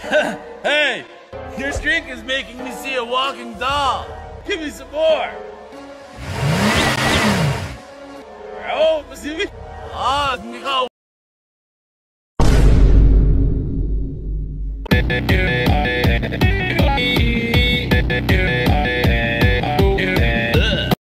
Hey, your drink is making me see a walking doll. Give me some more. Oh, see me? Ah, you go.